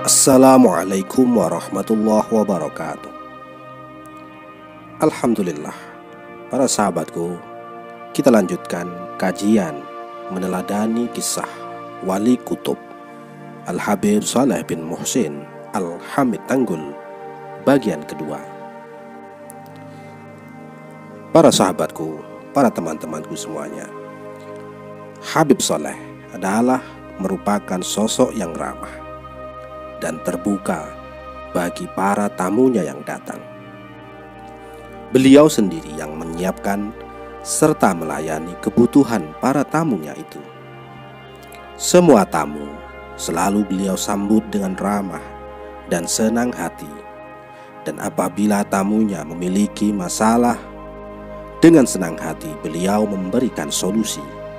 Assalamualaikum warahmatullahi wabarakatuh. Alhamdulillah, para sahabatku, kita lanjutkan kajian meneladani kisah Wali Kutub Al-Habib Saleh bin Muhsin Al-Hamid Tanggul, bagian kedua. Para sahabatku, para teman-temanku semuanya, Habib Saleh adalah merupakan sosok yang ramah dan terbuka bagi para tamunya yang datang. Beliau sendiri yang menyiapkan serta melayani kebutuhan para tamunya itu. Semua tamu selalu beliau sambut dengan ramah dan senang hati. Dan apabila tamunya memiliki masalah, dengan senang hati beliau memberikan solusi.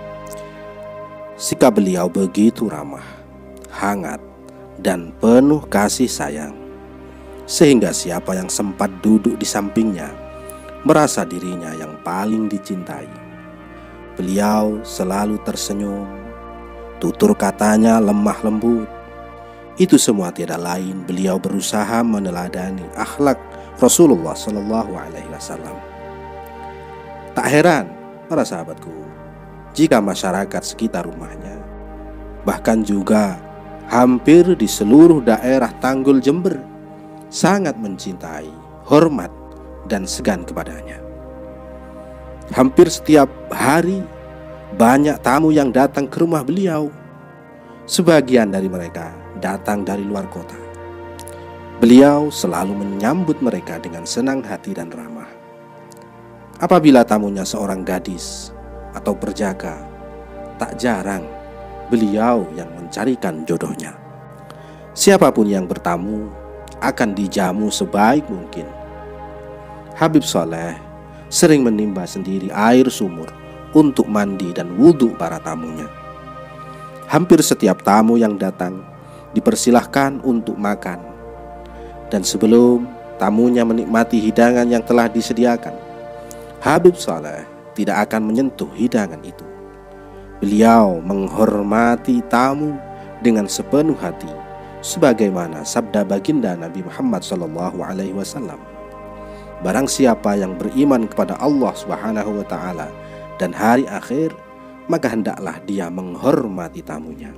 Sikap beliau begitu ramah, hangat, dan penuh kasih sayang, sehingga siapa yang sempat duduk di sampingnya merasa dirinya yang paling dicintai. Beliau selalu tersenyum, tutur katanya lemah lembut. Itu semua tidak lain beliau berusaha meneladani akhlak Rasulullah SAW. Tak heran, para sahabatku, jika masyarakat sekitar rumahnya, bahkan juga hampir di seluruh daerah Tanggul Jember, sangat mencintai, hormat, dan segan kepadanya. Hampir setiap hari banyak tamu yang datang ke rumah beliau. Sebagian dari mereka datang dari luar kota. Beliau selalu menyambut mereka dengan senang hati dan ramah. Apabila tamunya seorang gadis atau perjaka, tak jarang beliau yang mencarikan jodohnya. Siapapun yang bertamu akan dijamu sebaik mungkin. Habib Saleh sering menimba sendiri air sumur untuk mandi dan wudhu para tamunya. Hampir setiap tamu yang datang dipersilahkan untuk makan. Dan sebelum tamunya menikmati hidangan yang telah disediakan, Habib Saleh tidak akan menyentuh hidangan itu. Beliau menghormati tamu dengan sepenuh hati, sebagaimana sabda baginda Nabi Muhammad SAW. Barang siapa yang beriman kepada Allah Subhanahu wa Ta'ala dan hari akhir, maka hendaklah dia menghormati tamunya.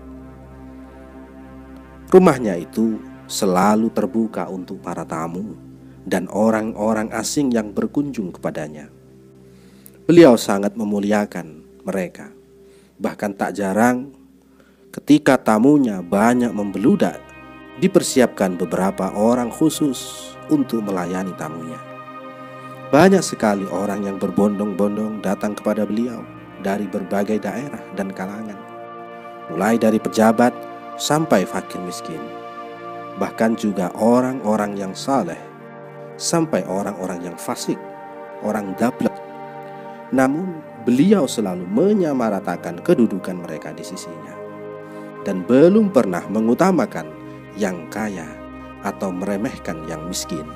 Rumahnya itu selalu terbuka untuk para tamu dan orang-orang asing yang berkunjung kepadanya. Beliau sangat memuliakan mereka. Bahkan tak jarang ketika tamunya banyak membeludak, dipersiapkan beberapa orang khusus untuk melayani tamunya. Banyak sekali orang yang berbondong-bondong datang kepada beliau dari berbagai daerah dan kalangan, mulai dari pejabat sampai fakir miskin, bahkan juga orang-orang yang saleh sampai orang-orang yang fasik, orang dablek. Namun beliau selalu menyamaratakan kedudukan mereka di sisinya dan belum pernah mengutamakan yang kaya atau meremehkan yang miskin.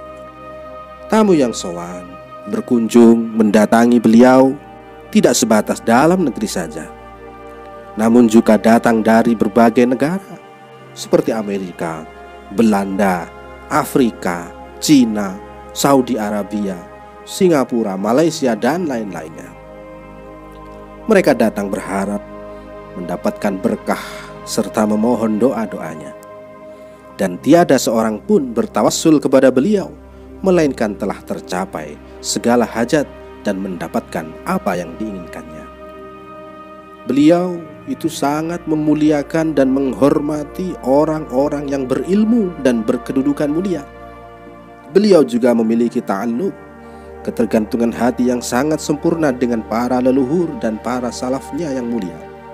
Tamu yang sowan berkunjung mendatangi beliau tidak sebatas dalam negeri saja, namun juga datang dari berbagai negara seperti Amerika, Belanda, Afrika, Cina, Saudi Arabia, Singapura, Malaysia, dan lain-lainnya. Mereka datang berharap mendapatkan berkah serta memohon doa-doanya. Dan tiada seorang pun bertawassul kepada beliau, melainkan telah tercapai segala hajat dan mendapatkan apa yang diinginkannya. Beliau itu sangat memuliakan dan menghormati orang-orang yang berilmu dan berkedudukan mulia. Beliau juga memiliki ta'alluq, ketergantungan hati yang sangat sempurna dengan para leluhur dan para salafnya yang mulia.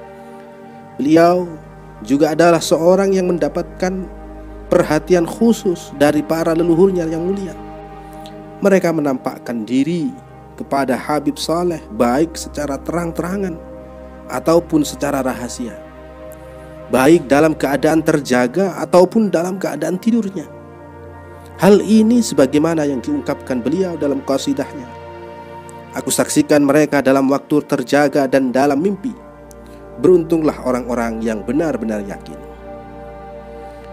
Beliau juga adalah seorang yang mendapatkan perhatian khusus dari para leluhurnya yang mulia. Mereka menampakkan diri kepada Habib Saleh baik secara terang-terangan ataupun secara rahasia, baik dalam keadaan terjaga ataupun dalam keadaan tidurnya. Hal ini sebagaimana yang diungkapkan beliau dalam qasidahnya. Aku saksikan mereka dalam waktu terjaga dan dalam mimpi. Beruntunglah orang-orang yang benar-benar yakin.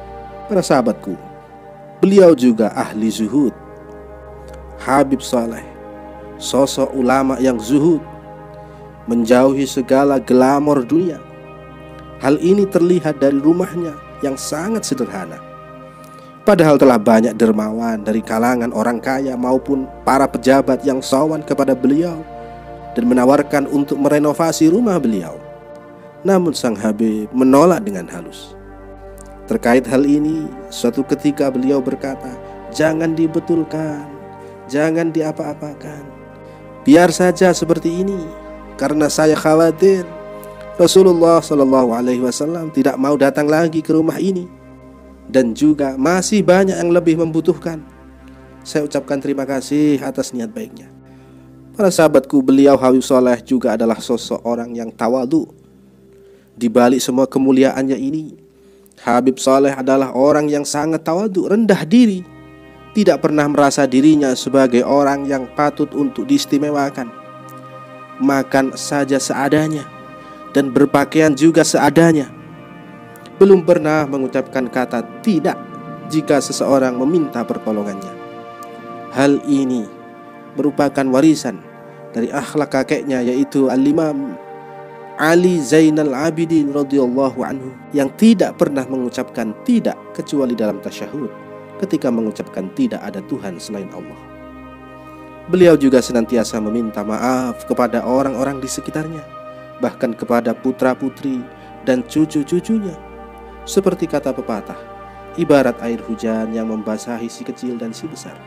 Para sahabatku, beliau juga ahli zuhud. Habib Saleh, sosok ulama yang zuhud, menjauhi segala glamor dunia. Hal ini terlihat dari rumahnya yang sangat sederhana. Padahal telah banyak dermawan dari kalangan orang kaya maupun para pejabat yang sowan kepada beliau dan menawarkan untuk merenovasi rumah beliau. Namun sang Habib menolak dengan halus. Terkait hal ini, suatu ketika beliau berkata, "Jangan dibetulkan, jangan diapa-apakan. Biar saja seperti ini, karena saya khawatir Rasulullah SAW tidak mau datang lagi ke rumah ini, dan juga masih banyak yang lebih membutuhkan. Saya ucapkan terima kasih atas niat baiknya." Para sahabatku, beliau Habib Saleh juga adalah sosok orang yang tawadhu. Di balik semua kemuliaannya ini, Habib Saleh adalah orang yang sangat tawadhu, rendah diri, tidak pernah merasa dirinya sebagai orang yang patut untuk diistimewakan. Makan saja seadanya dan berpakaian juga seadanya. Belum pernah mengucapkan kata tidak jika seseorang meminta pertolongannya. Hal ini merupakan warisan dari akhlak kakeknya, yaitu Al-Imam Ali Zainal Abidin radhiyallahu anhu, yang tidak pernah mengucapkan tidak kecuali dalam tasyahud, ketika mengucapkan tidak ada Tuhan selain Allah. Beliau juga senantiasa meminta maaf kepada orang-orang di sekitarnya, bahkan kepada putra-putri dan cucu-cucunya. Seperti kata pepatah, ibarat air hujan yang membasahi si kecil dan si besar.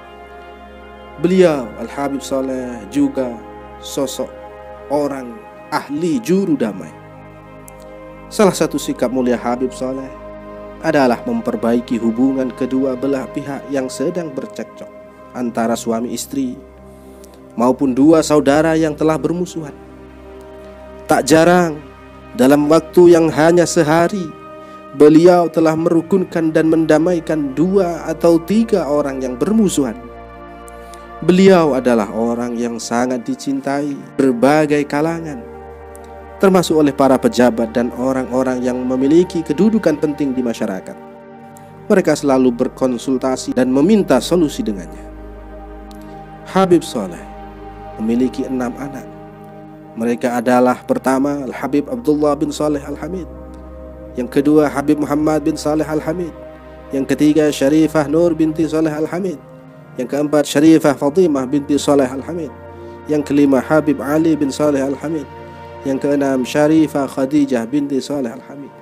Beliau Al-Habib Saleh juga sosok orang ahli juru damai. Salah satu sikap mulia Habib Saleh adalah memperbaiki hubungan kedua belah pihak yang sedang bercekcok, antara suami istri maupun dua saudara yang telah bermusuhan. Tak jarang dalam waktu yang hanya sehari, beliau telah merukunkan dan mendamaikan 2 atau 3 orang yang bermusuhan. Beliau adalah orang yang sangat dicintai berbagai kalangan, termasuk oleh para pejabat dan orang-orang yang memiliki kedudukan penting di masyarakat. Mereka selalu berkonsultasi dan meminta solusi dengannya. Habib Saleh memiliki 6 anak. Mereka adalah pertama Al-Habib Abdullah bin Saleh Al-Hamid, yang kedua Habib Muhammad bin Saleh Al-Hamid, yang ketiga Syarifah Nur binti Saleh Al-Hamid, yang keempat Syarifah Fatimah binti Saleh Al-Hamid, yang kelima Habib Ali bin Saleh Al-Hamid, yang keenam Syarifah Khadijah binti Saleh Al-Hamid.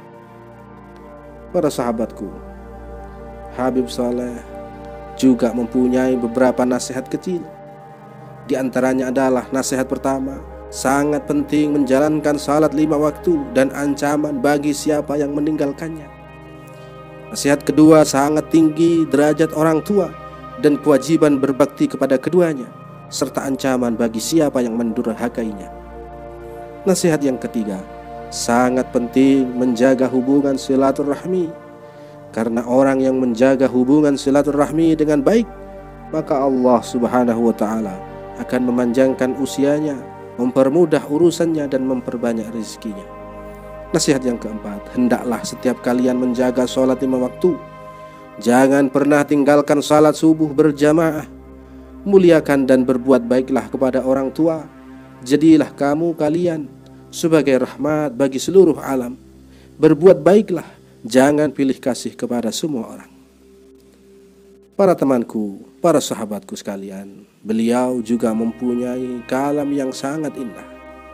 Para sahabatku, Habib Saleh juga mempunyai beberapa nasihat kecil. Di antaranya adalah nasihat pertama, sangat penting menjalankan salat 5 waktu dan ancaman bagi siapa yang meninggalkannya. Nasihat kedua, sangat tinggi derajat orang tua dan kewajiban berbakti kepada keduanya, serta ancaman bagi siapa yang mendurhakainya. Nasihat yang ketiga, sangat penting menjaga hubungan silaturahmi, karena orang yang menjaga hubungan silaturahmi dengan baik, maka Allah Subhanahu wa ta'ala akan memanjangkan usianya, mempermudah urusannya, dan memperbanyak rezekinya. Nasihat yang keempat, hendaklah setiap kalian menjaga sholat 5 waktu. Jangan pernah tinggalkan salat subuh berjamaah. Muliakan dan berbuat baiklah kepada orang tua. Jadilah kalian sebagai rahmat bagi seluruh alam. Berbuat baiklah, jangan pilih kasih kepada semua orang. Para temanku, para sahabatku sekalian, beliau juga mempunyai kalam yang sangat indah.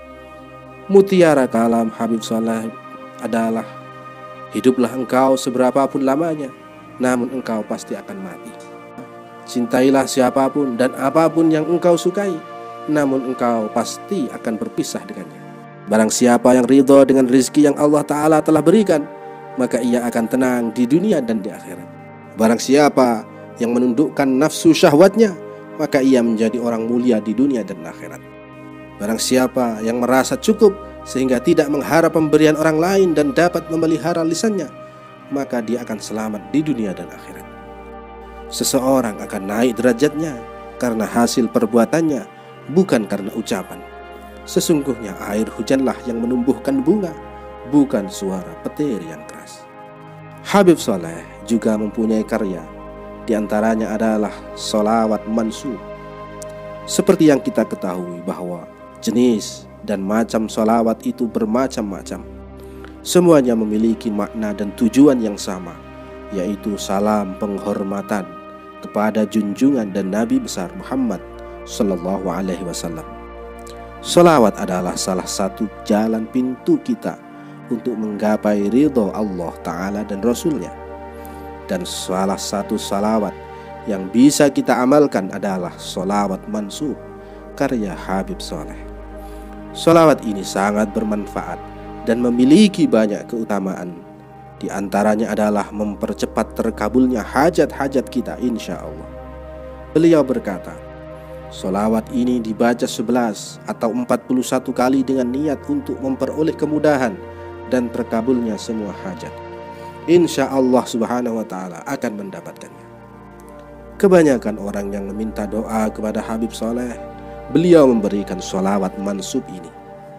Mutiara kalam Habib Saleh adalah, hiduplah engkau seberapapun lamanya, namun engkau pasti akan mati. Cintailah siapapun dan apapun yang engkau sukai, namun engkau pasti akan berpisah dengannya. Barang siapa yang ridho dengan rezeki yang Allah Ta'ala telah berikan, maka ia akan tenang di dunia dan di akhirat. Barang siapa yang menundukkan nafsu syahwatnya, maka ia menjadi orang mulia di dunia dan akhirat. Barang siapa yang merasa cukup sehingga tidak mengharap pemberian orang lain dan dapat memelihara lisannya, maka dia akan selamat di dunia dan akhirat. Seseorang akan naik derajatnya karena hasil perbuatannya, bukan karena ucapan. Sesungguhnya air hujanlah yang menumbuhkan bunga, bukan suara petir yang keras. Habib Saleh juga mempunyai karya. Di antaranya adalah sholawat mansub. Seperti yang kita ketahui bahwa jenis dan macam sholawat itu bermacam-macam. Semuanya memiliki makna dan tujuan yang sama, yaitu salam penghormatan kepada junjungan dan Nabi besar Muhammad Sallallahu Alaihi Wasallam. Sholawat adalah salah satu jalan pintu kita untuk menggapai ridho Allah Ta'ala dan Rasulnya. Dan salah satu sholawat yang bisa kita amalkan adalah sholawat mansub karya Habib Sholeh. Sholawat ini sangat bermanfaat dan memiliki banyak keutamaan. Di antaranya adalah mempercepat terkabulnya hajat-hajat kita insya Allah. Beliau berkata, sholawat ini dibaca 11 atau 41 kali dengan niat untuk memperoleh kemudahan dan terkabulnya semua hajat. Insya Allah subhanahu wa ta'ala akan mendapatkannya. Kebanyakan orang yang meminta doa kepada Habib Sholeh, beliau memberikan sholawat mansub ini.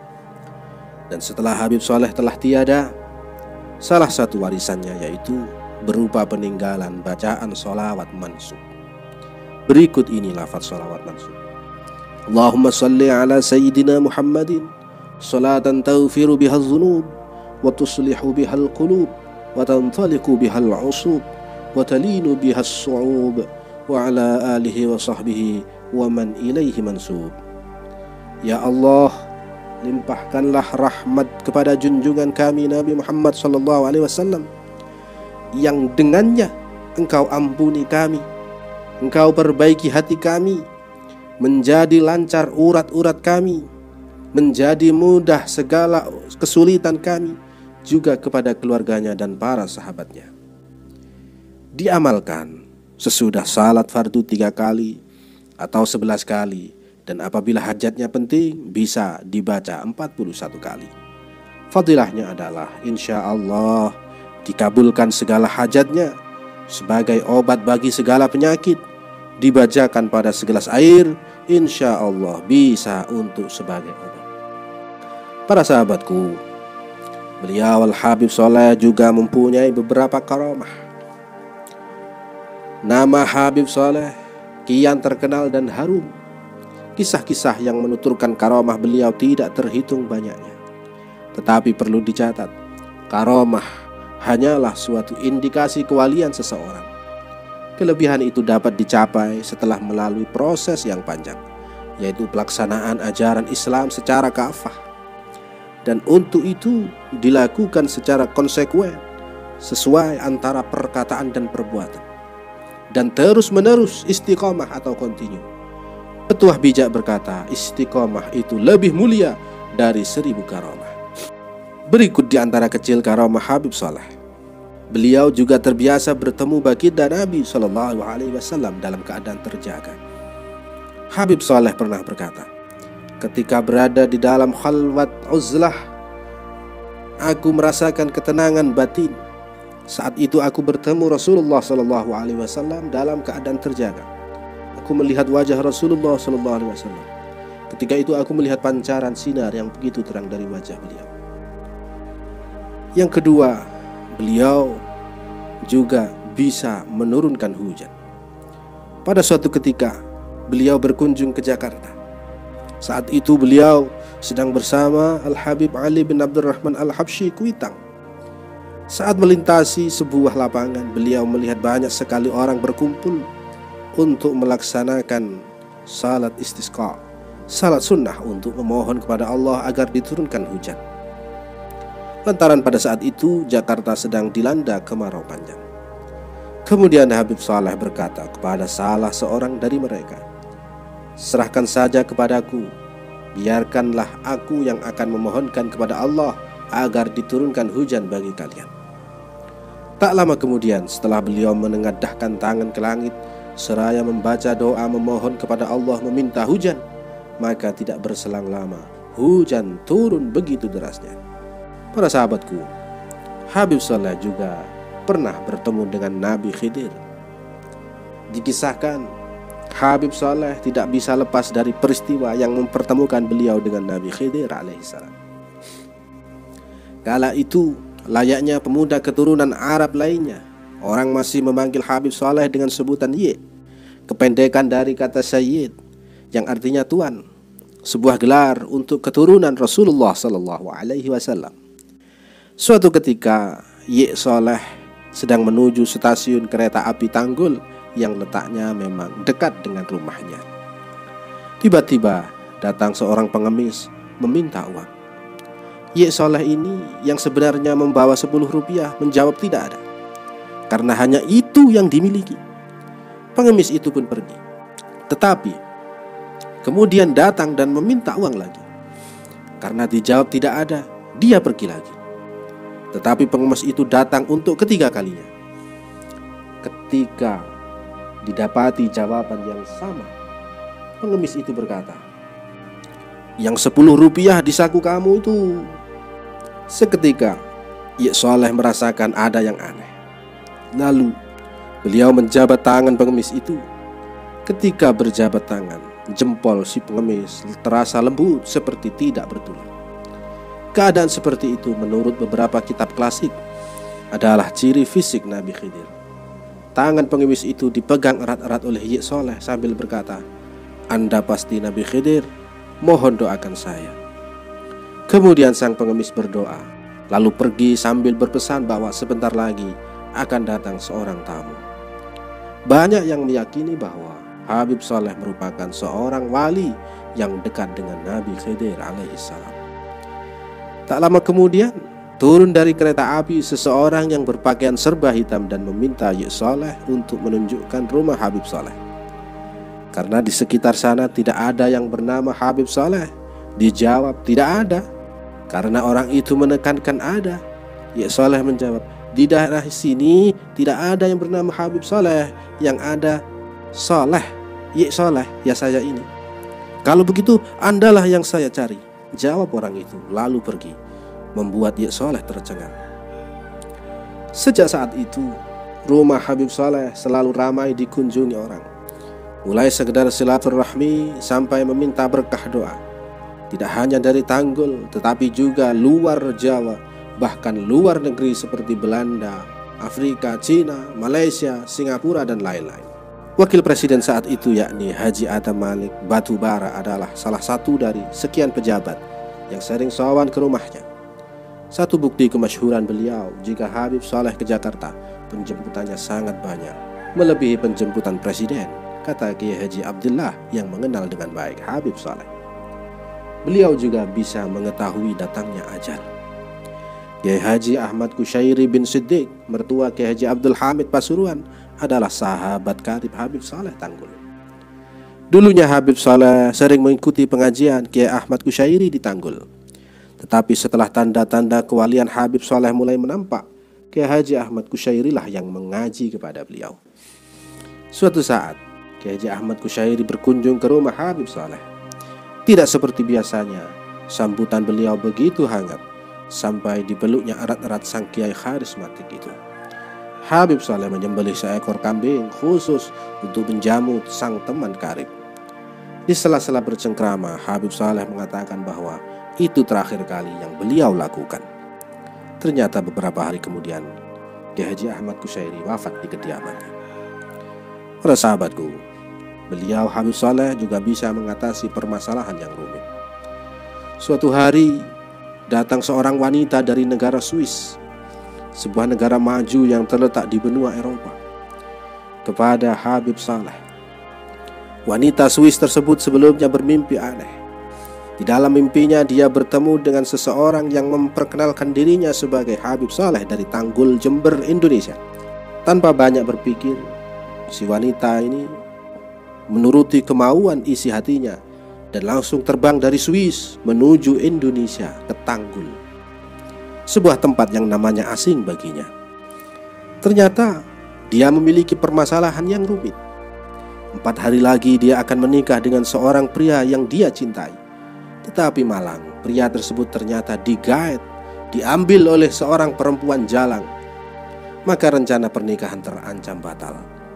Dan setelah Habib Sholeh telah tiada, salah satu warisannya yaitu berupa peninggalan bacaan sholawat mansub. Berikut ini lafaz sholawat mansub. Allahumma salli ala Sayyidina Muhammadin salatan tawfiru bihal zunub wa tuslihu bihal qulub wa tantaliku bihal usub wa talinu bihal su'ub wa ala alihi wa sahbihi wa man ilaihi mansub. Ya Allah, limpahkanlah rahmat kepada junjungan kami Nabi Muhammad sallallahu alaihi wasallam, yang dengannya Engkau ampuni kami, Engkau perbaiki hati kami, menjadi lancar urat-urat kami, menjadi mudah segala kesulitan kami, juga kepada keluarganya dan para sahabatnya. Diamalkan sesudah salat fardu 3 kali atau 11 kali, dan apabila hajatnya penting bisa dibaca 41 kali. Fadilahnya adalah insya Allah dikabulkan segala hajatnya, sebagai obat bagi segala penyakit. Dibacakan pada segelas air, insya Allah bisa untuk sebagai obat. Para sahabatku, beliau Al-Habib Sholeh juga mempunyai beberapa karamah. Nama Habib Sholeh kian terkenal dan harum. Kisah-kisah yang menuturkan karamah beliau tidak terhitung banyaknya. Tetapi perlu dicatat, karamah hanyalah suatu indikasi kewalian seseorang. Kelebihan itu dapat dicapai setelah melalui proses yang panjang, yaitu pelaksanaan ajaran Islam secara kafah. Dan untuk itu dilakukan secara konsekuen, sesuai antara perkataan dan perbuatan, dan terus-menerus istiqomah atau kontinu. Petuah bijak berkata, istiqomah itu lebih mulia dari 1000 karamah. Berikut di antara kecil karamah Habib Sholeh. Beliau juga terbiasa bertemu baginda Nabi Sallallahu Alaihi Wasallam dalam keadaan terjaga. Habib Sholeh pernah berkata, ketika berada di dalam khalwat uzlah, aku merasakan ketenangan batin. Saat itu aku bertemu Rasulullah Sallallahu Alaihi Wasallam dalam keadaan terjaga. Aku melihat wajah Rasulullah Sallallahu Alaihi Wasallam. Ketika itu aku melihat pancaran sinar yang begitu terang dari wajah beliau. Yang kedua, beliau juga bisa menurunkan hujan. Pada suatu ketika beliau berkunjung ke Jakarta. Saat itu beliau sedang bersama Al-Habib Ali bin Abdurrahman Al-Habsyi Kuitang. Saat melintasi sebuah lapangan, beliau melihat banyak sekali orang berkumpul untuk melaksanakan salat istisqa, salat sunnah untuk memohon kepada Allah agar diturunkan hujan. Lantaran pada saat itu Jakarta sedang dilanda kemarau panjang. Kemudian Habib Sholeh berkata kepada salah seorang dari mereka, serahkan saja kepadaku, biarkanlah aku yang akan memohonkan kepada Allah agar diturunkan hujan bagi kalian. Tak lama kemudian setelah beliau menengadahkan tangan ke langit seraya membaca doa memohon kepada Allah meminta hujan, maka tidak berselang lama hujan turun begitu derasnya. Para sahabatku, Habib Sholeh juga pernah bertemu dengan Nabi Khidir. Dikisahkan Habib Sholeh tidak bisa lepas dari peristiwa yang mempertemukan beliau dengan Nabi Khidir alaihissalam. Kala itu layaknya pemuda keturunan Arab lainnya, orang masih memanggil Habib Saleh dengan sebutan Y, kependekan dari kata Sayyid yang artinya tuan, sebuah gelar untuk keturunan Rasulullah Sallallahu Alaihi Wasallam. Suatu ketika Y Saleh sedang menuju stasiun kereta api Tanggul yang letaknya memang dekat dengan rumahnya. Tiba-tiba datang seorang pengemis meminta uang. Y Saleh ini yang sebenarnya membawa 10 rupiah menjawab tidak ada, karena hanya itu yang dimiliki. Pengemis itu pun pergi. Tetapi kemudian datang dan meminta uang lagi. Karena dijawab tidak ada, dia pergi lagi. Tetapi pengemis itu datang untuk ketiga kalinya. Ketika didapati jawaban yang sama, pengemis itu berkata, "Yang 10 rupiah di saku kamu itu." Seketika Y Saleh merasakan ada yang aneh. Lalu beliau menjabat tangan pengemis itu. Ketika berjabat tangan, jempol si pengemis terasa lembut seperti tidak bertulang. Keadaan seperti itu menurut beberapa kitab klasik adalah ciri fisik Nabi Khidir. Tangan pengemis itu dipegang erat-erat oleh Y Saleh sambil berkata, "Anda pasti Nabi Khidir, mohon doakan saya." Kemudian sang pengemis berdoa, lalu pergi sambil berpesan bahwa sebentar lagi akan datang seorang tamu. Banyak yang meyakini bahwa Habib Saleh merupakan seorang wali yang dekat dengan Nabi Khidir alaihissalam. Tak lama kemudian, turun dari kereta api seseorang yang berpakaian serba hitam dan meminta Y Saleh untuk menunjukkan rumah Habib Saleh. Karena di sekitar sana tidak ada yang bernama Habib Saleh, dijawab tidak ada. Karena orang itu menekankan ada, Y Saleh menjawab, "Di daerah sini tidak ada yang bernama Habib Saleh, yang ada Saleh, Y Saleh, ya saya ini." "Kalau begitu Andalah yang saya cari," jawab orang itu, lalu pergi, membuat Y Saleh tercengang. Sejak saat itu, rumah Habib Saleh selalu ramai dikunjungi orang, mulai sekedar silaturahmi sampai meminta berkah doa. Tidak hanya dari Tanggul, tetapi juga luar Jawa, bahkan luar negeri seperti Belanda, Afrika, Cina, Malaysia, Singapura, dan lain-lain. Wakil presiden saat itu yakni Haji Adam Malik Batubara adalah salah satu dari sekian pejabat yang sering sowan ke rumahnya. Satu bukti kemasyhuran beliau, jika Habib Saleh ke Jakarta, penjemputannya sangat banyak, melebihi penjemputan presiden, kata Kiai Haji Abdullah yang mengenal dengan baik Habib Saleh. Beliau juga bisa mengetahui datangnya ajal. Kiai Haji Ahmad Kusyairi bin Siddiq, mertua Kiai Haji Abdul Hamid Pasuruan, adalah sahabat karib Habib Saleh Tanggul. Dulunya Habib Saleh sering mengikuti pengajian Kiai Ahmad Kusyairi di Tanggul. Tetapi setelah tanda-tanda kewalian Habib Saleh mulai menampak, Kiai Haji Ahmad Kusyairi lah yang mengaji kepada beliau. Suatu saat, Kiai Haji Ahmad Kusyairi berkunjung ke rumah Habib Saleh. Tidak seperti biasanya, sambutan beliau begitu hangat, sampai dipeluknya erat-erat sang kiai karismatik itu. Habib Saleh menyembelih seekor kambing khusus untuk menjamu sang teman karib. Di sela-sela bercengkrama, Habib Saleh mengatakan bahwa itu terakhir kali yang beliau lakukan. Ternyata beberapa hari kemudian, Kiai Haji Ahmad Kusyairi wafat di kediamannya. Para sahabatku, beliau Habib Saleh juga bisa mengatasi permasalahan yang rumit. Suatu hari datang seorang wanita dari negara Swiss, sebuah negara maju yang terletak di benua Eropa, kepada Habib Saleh. Wanita Swiss tersebut sebelumnya bermimpi aneh. Di dalam mimpinya dia bertemu dengan seseorang yang memperkenalkan dirinya sebagai Habib Saleh dari Tanggul, Jember, Indonesia. Tanpa banyak berpikir, si wanita ini menuruti kemauan isi hatinya dan langsung terbang dari Swiss menuju Indonesia ke Tanggul, sebuah tempat yang namanya asing baginya. Ternyata dia memiliki permasalahan yang rumit. 4 hari lagi dia akan menikah dengan seorang pria yang dia cintai. Tetapi malang, pria tersebut ternyata digaet, diambil oleh seorang perempuan jalang. Maka rencana pernikahan terancam batal.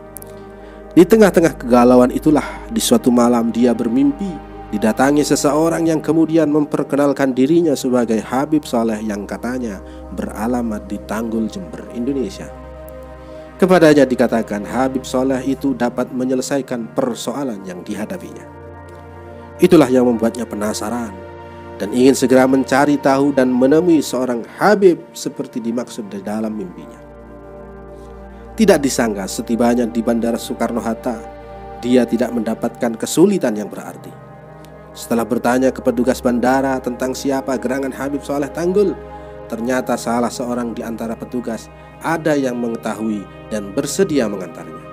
Di tengah-tengah kegalauan itulah, di suatu malam dia bermimpi didatangi seseorang yang kemudian memperkenalkan dirinya sebagai Habib Saleh yang katanya beralamat di Tanggul, Jember, Indonesia. Kepadanya dikatakan Habib Soleh itu dapat menyelesaikan persoalan yang dihadapinya. Itulah yang membuatnya penasaran dan ingin segera mencari tahu dan menemui seorang Habib seperti dimaksud di dalam mimpinya. Tidak disangka setibanya di Bandara Soekarno-Hatta, dia tidak mendapatkan kesulitan yang berarti. Setelah bertanya ke petugas bandara tentang siapa gerangan Habib Soleh Tanggul, ternyata salah seorang di antara petugas ada yang mengetahui dan bersedia mengantarnya.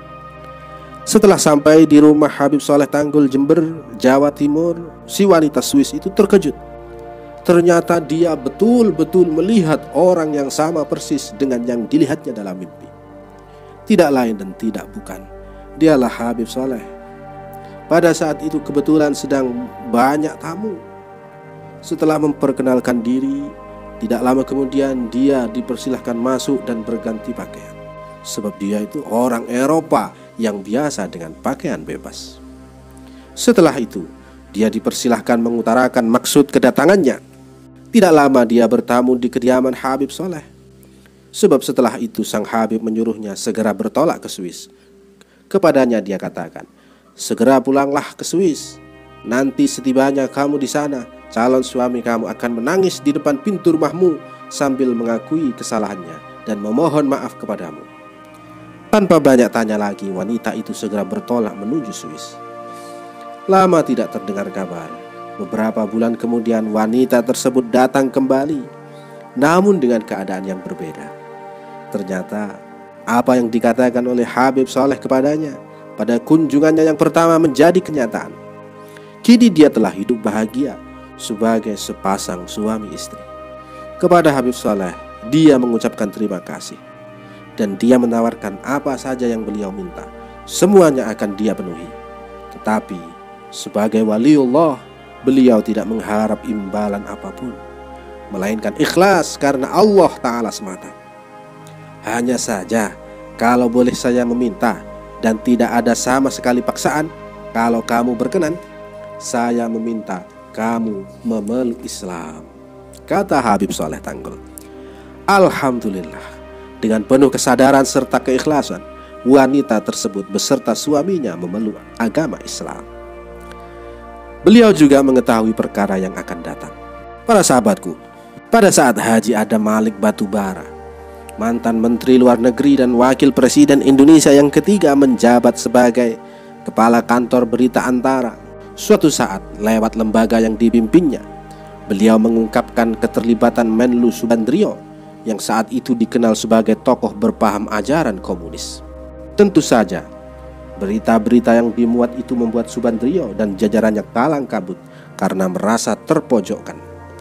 Setelah sampai di rumah Habib Soleh Tanggul, Jember, Jawa Timur, si wanita Swiss itu terkejut. Ternyata dia betul-betul melihat orang yang sama persis dengan yang dilihatnya dalam mimpi. Tidak lain dan tidak bukan, dialah Habib Soleh. Pada saat itu kebetulan sedang banyak tamu. Setelah memperkenalkan diri, tidak lama kemudian dia dipersilahkan masuk dan berganti pakaian. Sebab dia itu orang Eropa yang biasa dengan pakaian bebas. Setelah itu, dia dipersilahkan mengutarakan maksud kedatangannya. Tidak lama dia bertamu di kediaman Habib Soleh. Sebab setelah itu sang Habib menyuruhnya segera bertolak ke Swiss. Kepadanya dia katakan, segera pulanglah ke Swiss. Nanti setibanya kamu di sana, calon suami kamu akan menangis di depan pintu rumahmu sambil mengakui kesalahannya dan memohon maaf kepadamu. Tanpa banyak tanya lagi, wanita itu segera bertolak menuju Swiss. Lama tidak terdengar kabar. Beberapa bulan kemudian wanita tersebut datang kembali, namun dengan keadaan yang berbeda. Ternyata apa yang dikatakan oleh Habib Soleh kepadanya pada kunjungannya yang pertama menjadi kenyataan. Kini dia telah hidup bahagia sebagai sepasang suami istri. Kepada Habib Soleh, dia mengucapkan terima kasih. Dan dia menawarkan apa saja yang beliau minta, semuanya akan dia penuhi. Tetapi sebagai waliullah, beliau tidak mengharap imbalan apapun, melainkan ikhlas karena Allah Ta'ala semata. Hanya saja, kalau boleh saya meminta dan tidak ada sama sekali paksaan, kalau kamu berkenan, saya meminta kamu memeluk Islam, kata Habib Soleh Tanggul. Alhamdulillah. Dengan penuh kesadaran serta keikhlasan, wanita tersebut beserta suaminya memeluk agama Islam. Beliau juga mengetahui perkara yang akan datang. Para sahabatku, pada saat Haji Adam Malik Batubara, mantan Menteri Luar Negeri dan Wakil Presiden Indonesia yang ketiga, menjabat sebagai Kepala Kantor Berita Antara, suatu saat lewat lembaga yang dipimpinnya, beliau mengungkapkan keterlibatan Menlu Subandrio yang saat itu dikenal sebagai tokoh berpaham ajaran komunis. Tentu saja, berita-berita yang dimuat itu membuat Subandrio dan jajarannya kalang kabut karena merasa terpojokkan.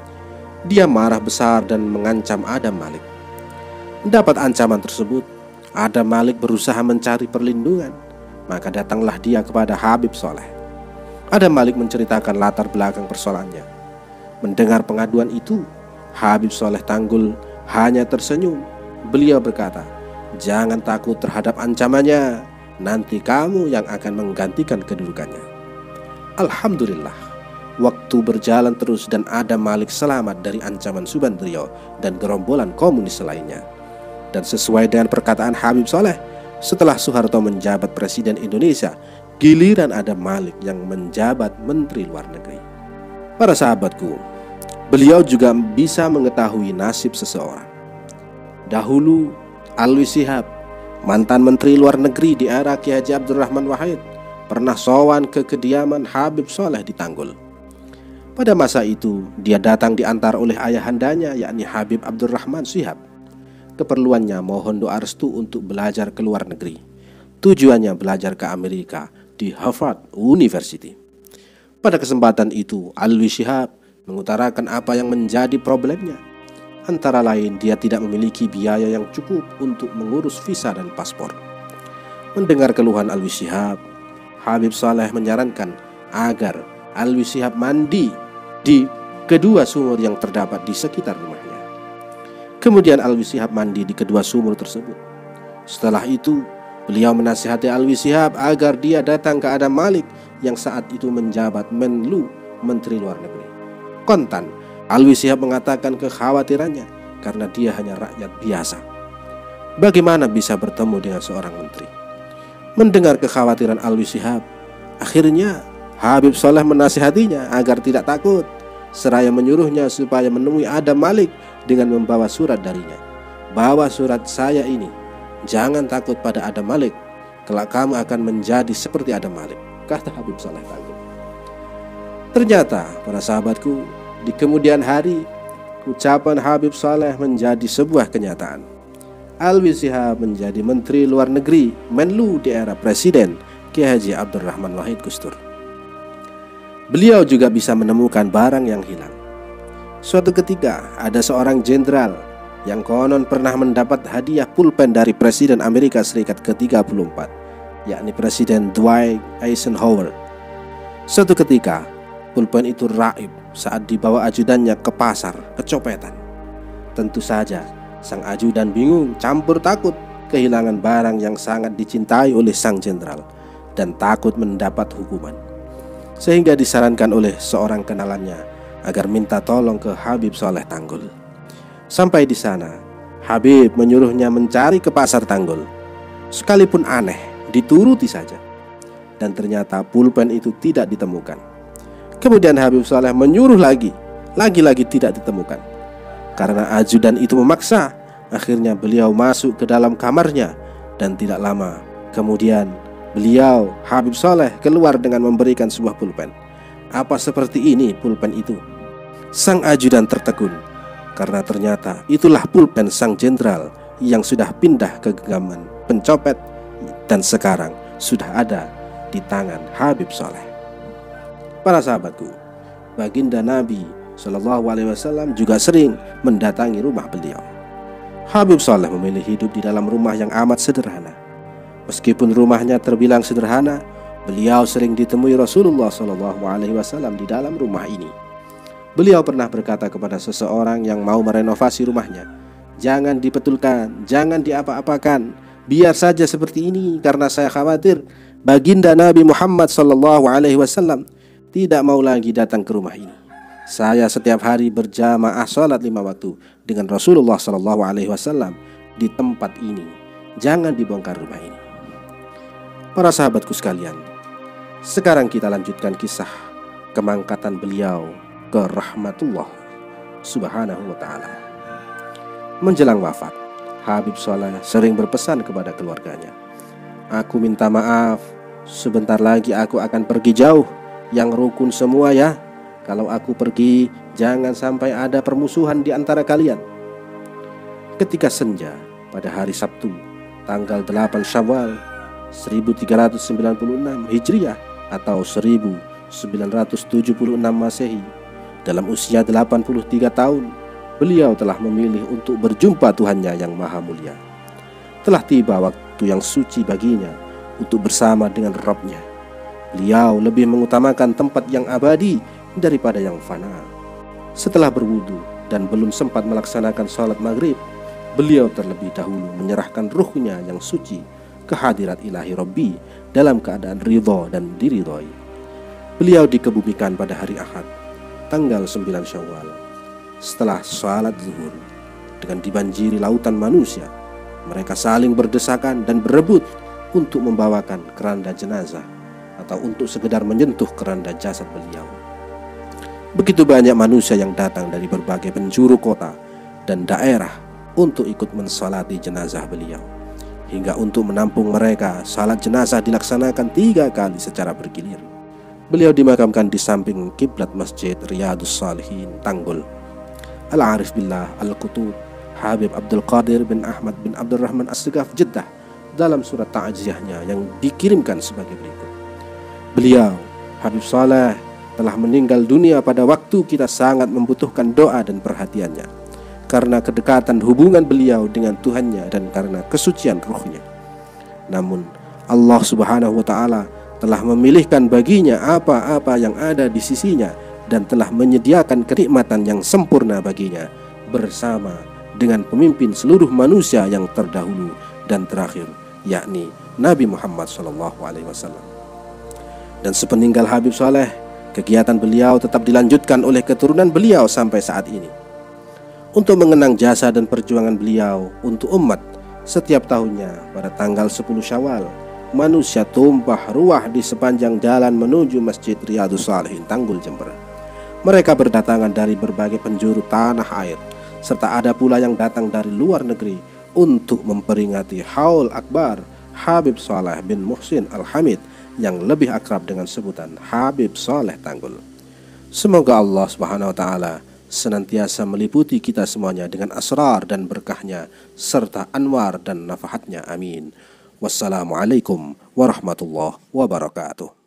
Dia marah besar dan mengancam Adam Malik. Mendapat ancaman tersebut, Adam Malik berusaha mencari perlindungan. Maka datanglah dia kepada Habib Soleh. Adam Malik menceritakan latar belakang persoalannya. Mendengar pengaduan itu, Habib Soleh Tanggul hanya tersenyum. Beliau berkata, jangan takut terhadap ancamannya, nanti kamu yang akan menggantikan kedudukannya. Alhamdulillah, waktu berjalan terus dan Adam Malik selamat dari ancaman Subandrio dan gerombolan komunis lainnya. Dan sesuai dengan perkataan Habib Soleh, setelah Soeharto menjabat Presiden Indonesia, giliran Adam Malik yang menjabat Menteri Luar Negeri. Para sahabatku, beliau juga bisa mengetahui nasib seseorang. Dahulu, Alwi Shihab, mantan Menteri Luar Negeri di era Ki Haji Abdurrahman Wahid, pernah sowan ke kediaman Habib Soleh di Tanggul. Pada masa itu, dia datang diantar oleh ayahandanya, yakni Habib Abdurrahman Shihab. Keperluannya mohon doa restu untuk belajar ke luar negeri. Tujuannya belajar ke Amerika di Harvard University. Pada kesempatan itu, Alwi Shihab mengutarakan apa yang menjadi problemnya. Antara lain, dia tidak memiliki biaya yang cukup untuk mengurus visa dan paspor. Mendengar keluhan Alwi Shihab, Habib Soleh menyarankan agar Alwi Shihab mandi di kedua sumur yang terdapat di sekitar rumahnya. Kemudian Alwi Shihab mandi di kedua sumur tersebut. Setelah itu, beliau menasihati Alwi Shihab agar dia datang ke Adam Malik yang saat itu menjabat Menlu, Menteri Luar Negeri. Kontan, Alwi Shihab mengatakan kekhawatirannya karena dia hanya rakyat biasa. Bagaimana bisa bertemu dengan seorang menteri? Mendengar kekhawatiran Alwi Shihab, akhirnya Habib Saleh menasihatinya agar tidak takut, seraya menyuruhnya supaya menemui Adam Malik dengan membawa surat darinya. Bawa surat saya ini, jangan takut pada Adam Malik, kelak kamu akan menjadi seperti Adam Malik, kata Habib Saleh Tanggul. Ternyata para sahabatku, di kemudian hari ucapan Habib Saleh menjadi sebuah kenyataan. Alwi Shihab menjadi Menteri Luar Negeri Menlu di era Presiden Kiai Haji Abdurrahman Wahid Gusdur. Beliau juga bisa menemukan barang yang hilang. Suatu ketika ada seorang jenderal yang konon pernah mendapat hadiah pulpen dari Presiden Amerika Serikat ke-34, yakni Presiden Dwight Eisenhower. Suatu ketika pulpen itu raib saat dibawa ajudannya ke pasar kecopetan. Tentu saja sang ajudan bingung campur takut kehilangan barang yang sangat dicintai oleh sang jenderal dan takut mendapat hukuman. Sehingga disarankan oleh seorang kenalannya agar minta tolong ke Habib Saleh Tanggul. Sampai di sana, Habib menyuruhnya mencari ke pasar Tanggul. Sekalipun aneh, dituruti saja. Dan ternyata pulpen itu tidak ditemukan. Kemudian Habib Saleh menyuruh lagi-lagi tidak ditemukan. Karena ajudan itu memaksa, akhirnya beliau masuk ke dalam kamarnya. Dan tidak lama kemudian beliau, Habib Saleh, keluar dengan memberikan sebuah pulpen. Apa seperti ini pulpen itu? Sang ajudan tertegun, karena ternyata itulah pulpen sang jenderal yang sudah pindah ke genggaman pencopet dan sekarang sudah ada di tangan Habib Saleh. Para sahabatku, baginda Nabi SAW juga sering mendatangi rumah beliau. Habib Saleh memilih hidup di dalam rumah yang amat sederhana. Meskipun rumahnya terbilang sederhana, beliau sering ditemui Rasulullah SAW di dalam rumah ini. Beliau pernah berkata kepada seseorang yang mau merenovasi rumahnya, "Jangan dibetulkan, jangan diapa-apakan, biar saja seperti ini, karena saya khawatir baginda Nabi Muhammad SAW tidak mau lagi datang ke rumah ini. Saya setiap hari berjamaah salat 5 waktu dengan Rasulullah SAW di tempat ini. Jangan dibongkar rumah ini." Para sahabatku sekalian, sekarang kita lanjutkan kisah kemangkatan beliau ke rahmatullah subhanahu wa ta'ala. Menjelang wafat, Habib Saleh sering berpesan kepada keluarganya, "Aku minta maaf, sebentar lagi aku akan pergi jauh. Yang rukun semua ya. Kalau aku pergi, jangan sampai ada permusuhan di antara kalian." Ketika senja pada hari Sabtu, tanggal 8 Syawal 1396 Hijriah atau 1976 Masehi, dalam usia 83 tahun, beliau telah memilih untuk berjumpa Tuhannya yang Maha Mulia. Telah tiba waktu yang suci baginya untuk bersama dengan Rabb-Nya. Beliau lebih mengutamakan tempat yang abadi daripada yang fana. Setelah berwudu dan belum sempat melaksanakan sholat maghrib, beliau terlebih dahulu menyerahkan ruhnya yang suci ke hadirat ilahi Rabbi dalam keadaan ridha dan diridhoi. Beliau dikebumikan pada hari Ahad, tanggal 9 Syawal, setelah sholat zuhur. Dengan dibanjiri lautan manusia, mereka saling berdesakan dan berebut untuk membawakan keranda jenazah atau untuk sekedar menyentuh keranda jasad beliau. Begitu banyak manusia yang datang dari berbagai penjuru kota dan daerah untuk ikut mensalati jenazah beliau. Hingga untuk menampung mereka, salat jenazah dilaksanakan 3 kali secara bergilir. Beliau dimakamkan di samping kiblat Masjid Riyadus Salihin, Tanggul. Al-Arif Billah Al-Qutub Habib Abdul Qadir bin Ahmad bin Abdurrahman As-Segaf Jeddah dalam surat ta'ziahnya yang dikirimkan sebagai berikut. Beliau, Habib Saleh, telah meninggal dunia pada waktu kita sangat membutuhkan doa dan perhatiannya, karena kedekatan hubungan beliau dengan Tuhannya dan karena kesucian ruhnya. Namun Allah Subhanahu wa ta'ala telah memilihkan baginya apa-apa yang ada di sisinya dan telah menyediakan kenikmatan yang sempurna baginya bersama dengan pemimpin seluruh manusia yang terdahulu dan terakhir, yakni Nabi Muhammad SAW. Dan sepeninggal Habib Saleh, kegiatan beliau tetap dilanjutkan oleh keturunan beliau sampai saat ini. Untuk mengenang jasa dan perjuangan beliau untuk umat Setiap tahunnya pada tanggal 10 Syawal, manusia tumpah ruah di sepanjang jalan menuju Masjid Riyadhus Shalihin Tanggul Jember. Mereka berdatangan dari berbagai penjuru tanah air, serta ada pula yang datang dari luar negeri untuk memperingati Haul Akbar Habib Saleh bin Muhsin Al-Hamid yang lebih akrab dengan sebutan Habib Saleh Tanggul. Semoga Allah Subhanahu wa taala senantiasa meliputi kita semuanya dengan asrar dan berkahnya serta anwar dan nafahatnya. Amin. Wassalamualaikum warahmatullahi wabarakatuh.